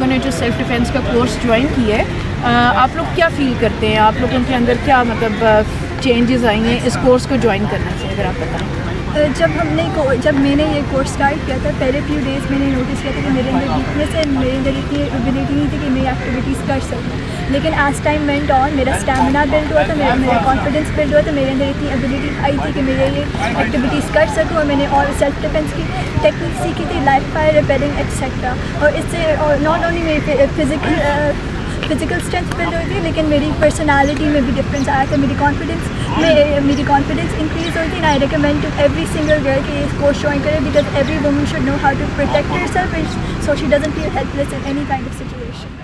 लोगों ने जो सेल्फ़ डिफेंस का कोर्स ज्वाइन किया है, आप लोग क्या फ़ील करते हैं? आप लोगों के अंदर क्या मतलब चेंजेस आई हैं इस कोर्स को ज्वाइन करने से, अगर आप बताएं? जब मैंने ये कोर्स स्टार्ट किया था, पहले फ्यू डेज़ मैंने नोटिस किया था कि मेरे अंदर वीकनेस है, मेरे अंदर इतनी एबिलिटी नहीं थी कि मैं एक्टिविटीज़ कर सकूँ। लेकिन एज टाइम वेंट ऑन मेरा स्टैमिना बिल्ड हुआ था, मेरा कॉन्फिडेंस बिल्ड हुआ था, मेरे अंदर इतनी एबिलिटी आई थी कि मैं ये एक्टिविटीज़ कर सकूँ। और मैंने और सेल्फ डिफेंस की टेक्निक सीखी थी, लाइव फायर, रिपेलिंग एक्सेट्रा। और इससे नॉट ओनली मेरी फिज़िकल स्ट्रेंथ बिल्ड हुई थी, लेकिन मेरी पर्सनालिटी में भी डिफरेंस आया था, मेरी कॉन्फिडेंस इंक्रीज़ हुई थी। And I recommend to every single girl कि इस कोर्स ज्वाइन करें, because every woman should know how to protect herself so she doesn't feel helpless in any kind of situation.